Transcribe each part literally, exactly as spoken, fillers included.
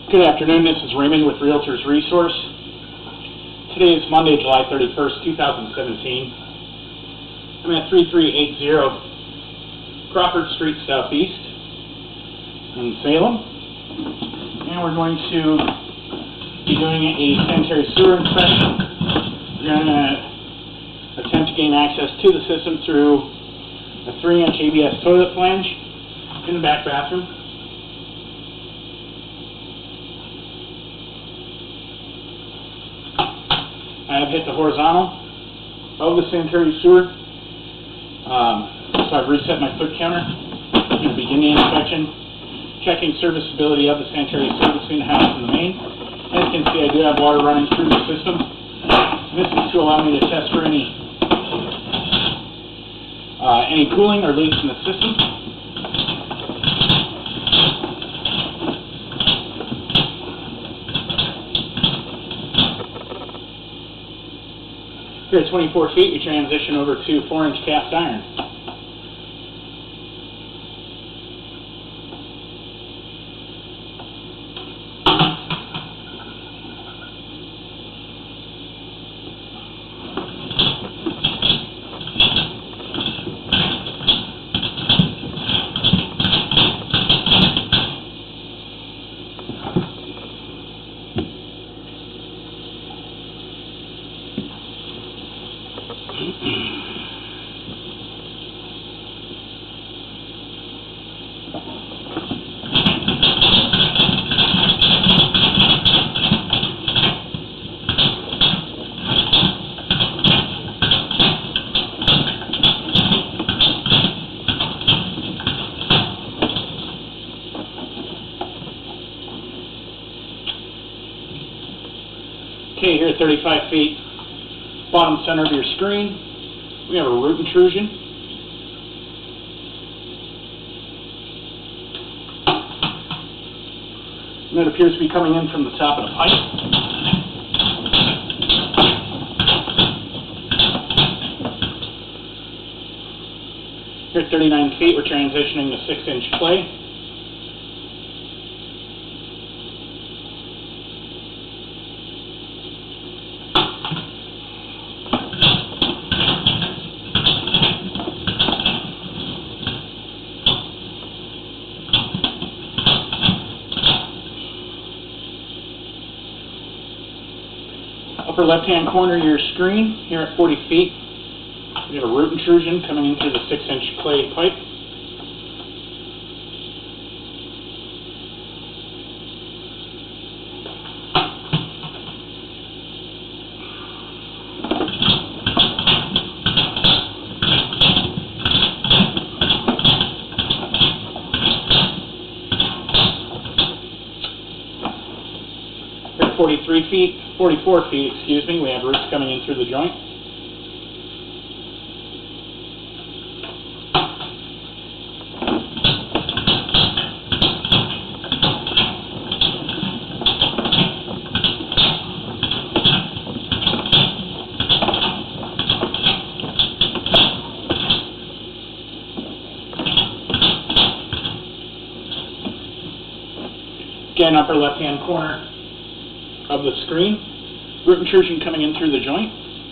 Good afternoon, this is Raymond with Realtors Resource. Today is Monday, July thirty-first, two thousand seventeen. I'm at thirty-three eighty Crawford Street Southeast in Salem. And we're going to be doing a sanitary sewer inspection. We're going to attempt to gain access to the system through a three inch A B S toilet flange in the back bathroom. I have hit the horizontal of the sanitary sewer, um, so I've reset my foot counter. I'm going to begin the inspection, checking serviceability of the sanitary sewer between the house and the main. As you can see, I do have water running through the system. This is to allow me to test for any uh, any cooling or leaks in the system. Here at twenty-four feet, we transition over to four inch cast iron. Okay, here at thirty-five feet, bottom center of your screen, we have a root intrusion. And that appears to be coming in from the top of the pipe. Here at thirty-nine feet, we're transitioning to six inch clay. Upper left-hand corner of your screen, here at forty feet, we have a root intrusion coming in through the six inch clay pipe. Here at forty-three feet, forty-four feet, excuse me, we have roots coming in through the joint. Again, upper left-hand corner of the screen, root intrusion coming in through the joint.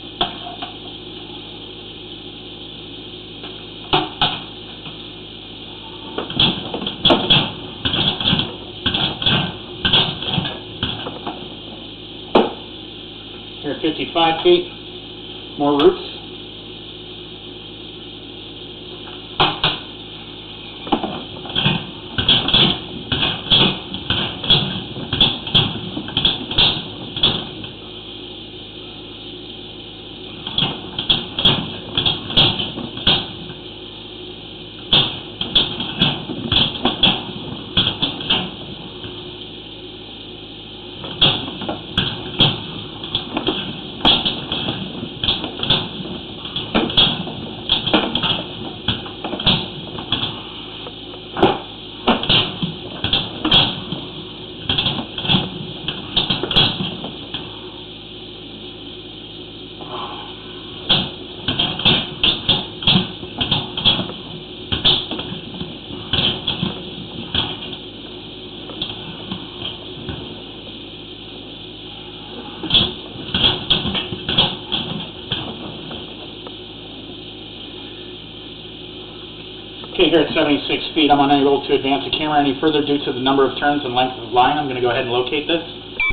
Here at fifty-five feet, more roots. Okay, here at seventy-six feet, I'm unable to advance the camera any further due to the number of turns and length of line. I'm going to go ahead and locate this.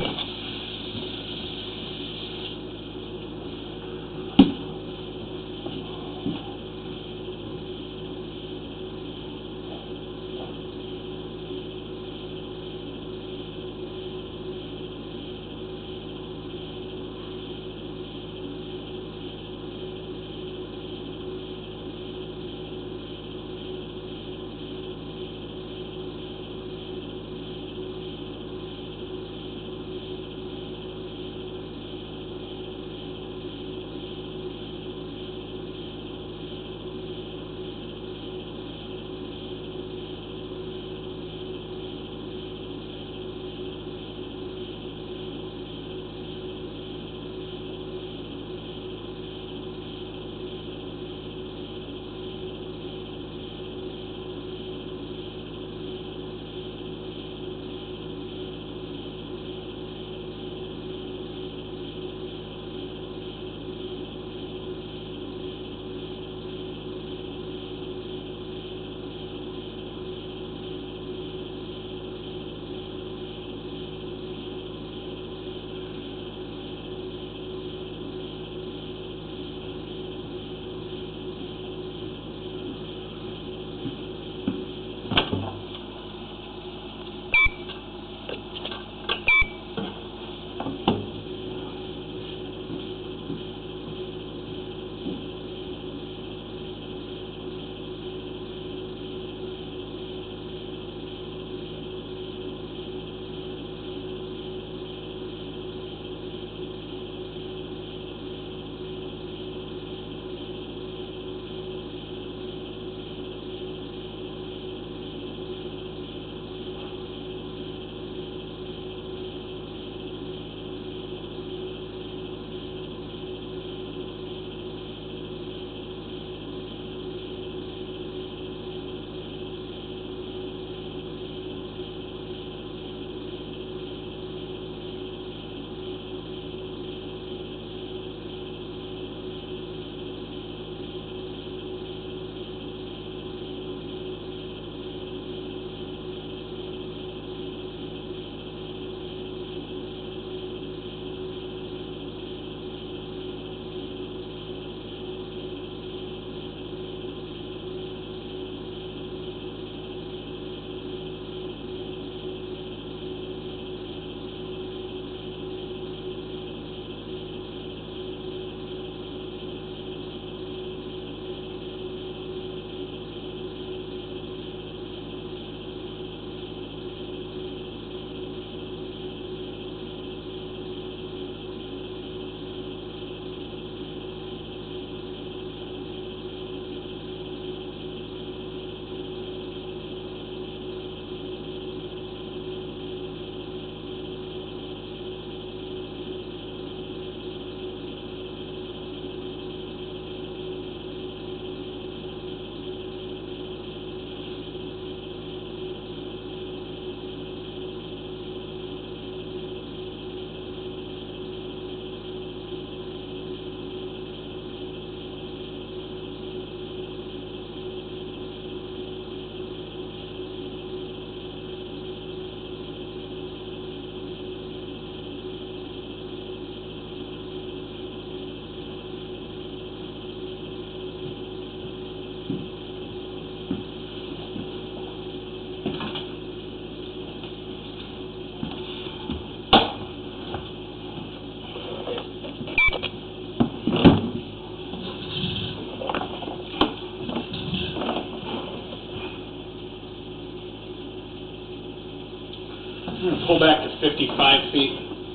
I'm going to pull back to fifty-five feet,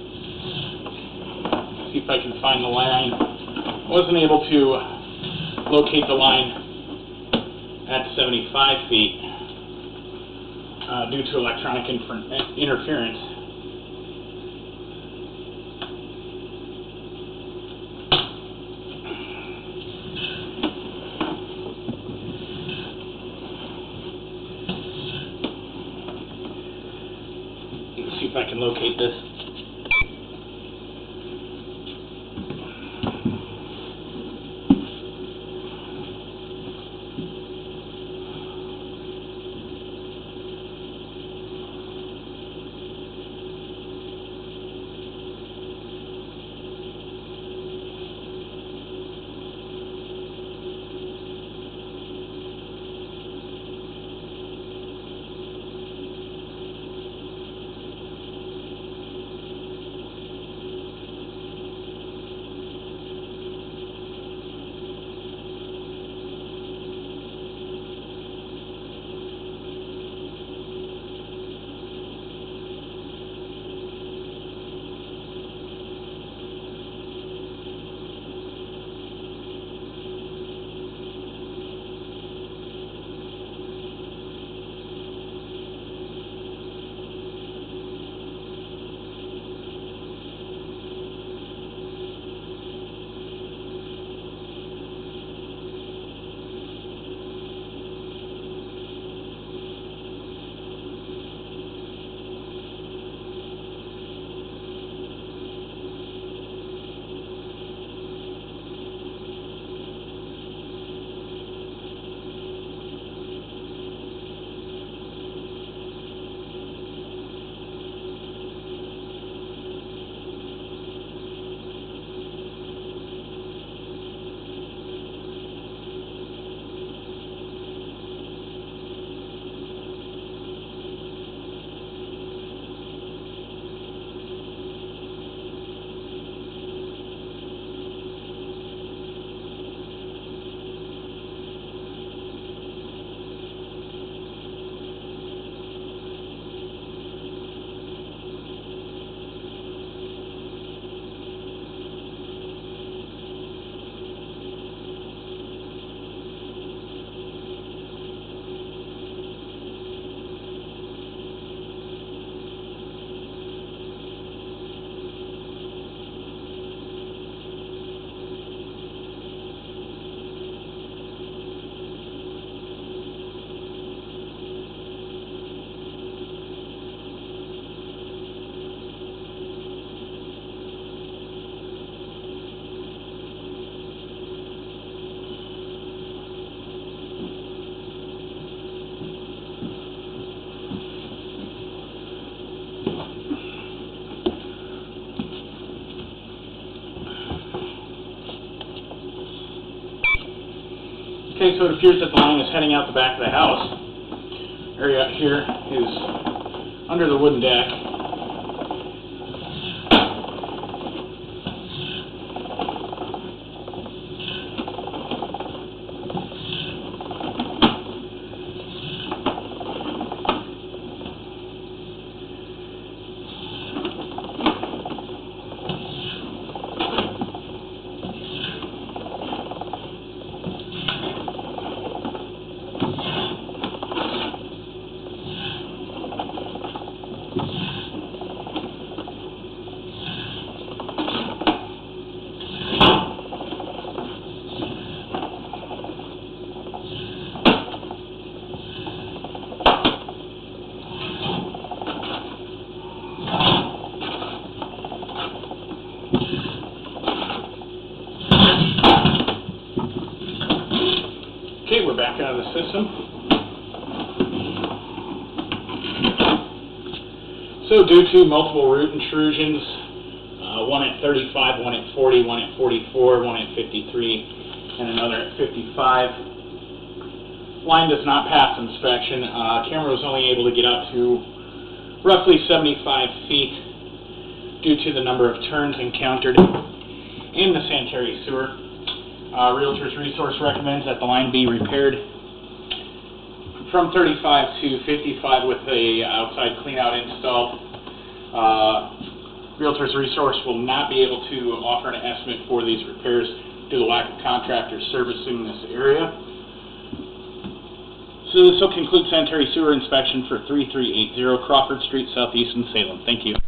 see if I can find the line. I wasn't able to locate the line at seventy-five feet uh, due to electronic interference. See if I can locate this. Okay, so it appears that the line is heading out the back of the house. Area here is under the wooden deck. Okay, we're back out of the system. So due to multiple root intrusions, uh, one at thirty-five, one at forty, one at forty-four, one at fifty-three, and another at fifty-five, line does not pass inspection. Uh, camera was only able to get up to roughly seventy-five feet due to the number of turns encountered in the sanitary sewer. Uh, Realtors Resource recommends that the line be repaired from thirty-five to fifty-five with a outside cleanout installed. Uh, Realtors Resource will not be able to offer an estimate for these repairs due to the lack of contractors servicing this area. So this will conclude sanitary sewer inspection for three three eight zero Crawford Street, Southeast in Salem. Thank you.